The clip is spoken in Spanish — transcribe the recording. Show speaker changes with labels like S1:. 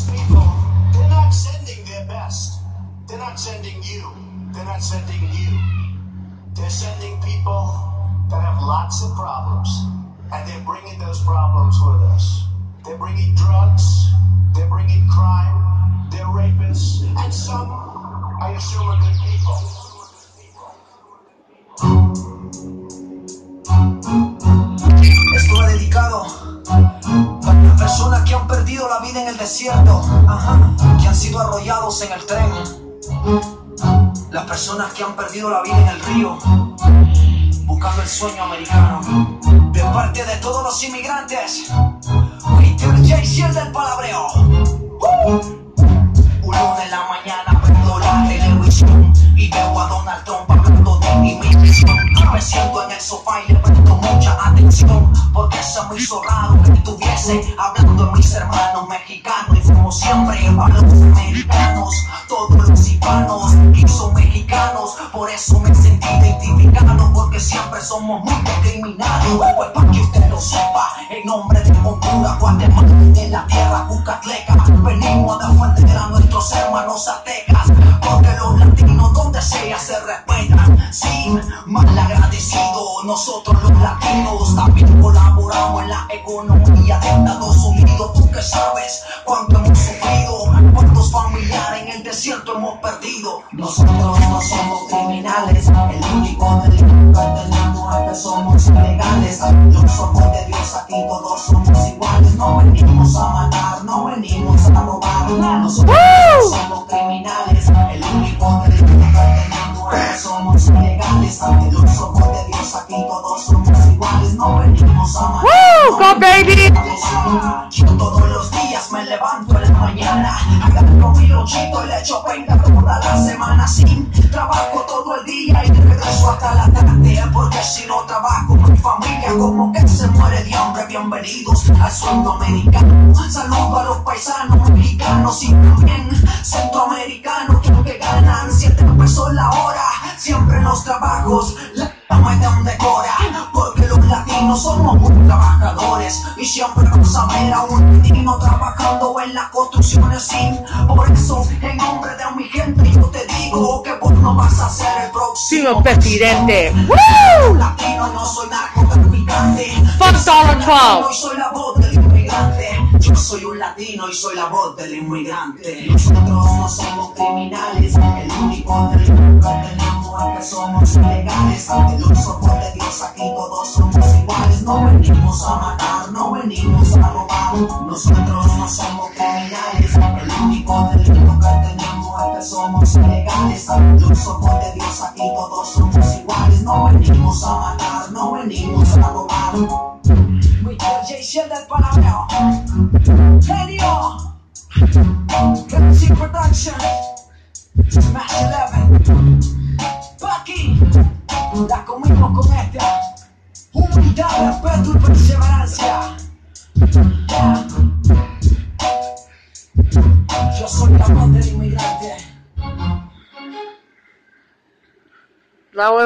S1: people, they're not sending their best. They're not sending you. They're not sending you. They're sending people that have lots of problems. And they're bringing those problems with us. They're bringing drugs. They're bringing crime. They're rapists. And some, I assume, are good people.
S2: Esto va dedicado para las personas que han perdido la vida en el desierto, que han sido arrollados en el tren, las personas que han perdido la vida en el río, buscando el sueño americano. De parte de todos los inmigrantes, Mr. J. del palabreo. Un lunes en la mañana prendo la televisión y veo a Donald Trump hablando de inmigración. Me siento en el sofá y le presto mucha atención, porque se me hizo raro que estuviese hablando de mis hermanos mexicanos. Y como siempre hablo de los americanos, todos los hispanos que son mexicanos. Por eso me sentí identificado, porque siempre somos muy discriminados. Pues para que usted lo sepa, en nombre de Honduras, Guatemala, de la tierra Cucatleca, venimos a defender a nuestros hermanos aztecas, porque los latinos donde sea se respetan. Sí, mal agradecido, nosotros los latinos también colaboramos en la economía de Estados Unidos. Tú que sabes cuánto hemos sufrido, cuántos familiares en el desierto hemos perdido. Nosotros no somos criminales, el único delito que tenemos es que somos ilegales. Los ojos de Dios aquí todos somos iguales. No venimos a matar, no venimos a robar. Nosotros no somos criminales, el único delito que tenemos es que somos ilegales. Ante los ojos de Dios aquí todos somos iguales. No venimos a matar.
S3: Go baby.
S2: Yo todos los días me levanto en la mañana, agarro mi lonchito y le echo peina toda la semana. Sin trabajo todo el día y regreso hasta la tarde, porque si no trabajo mi familia como que se muere de hambre. Bienvenidos al sueño americano. Saludo a los paisanos mexicanos y también centroamericanos que ganan 7 pesos la hora. Siempre en los trabajos la muestran decora, porque los latinos somos muy trabajadores y siempre vamos a ver a un latino trabajando en las construcciones. Sin por eso, en nombre de mi gente, yo te digo que vos no vas a ser el próximo
S3: presidente.
S2: ¡Woo! Latino, no soy narcotraficante.
S3: Fuck Donald Trump.
S2: Yo soy la voz del inmigrante. Yo soy un latino y soy la voz del inmigrante. Nosotros no somos criminales, el único delito que tenemos es que somos ilegales. Ante los ojos de Dios aquí todos somos iguales. No venimos a matar, no venimos a robar. Nosotros no somos criminales, el único delito que tenemos es que somos ilegales. Ante los ojos de Dios aquí todos somos iguales. No venimos a matar, no venimos a robar. Mr. J. del palabreo. Radio Galaxy Production, Smash 11, Bucky, la comimos con esta humildad, respeto y perseverancia. Yo soy la voz del inmigrante.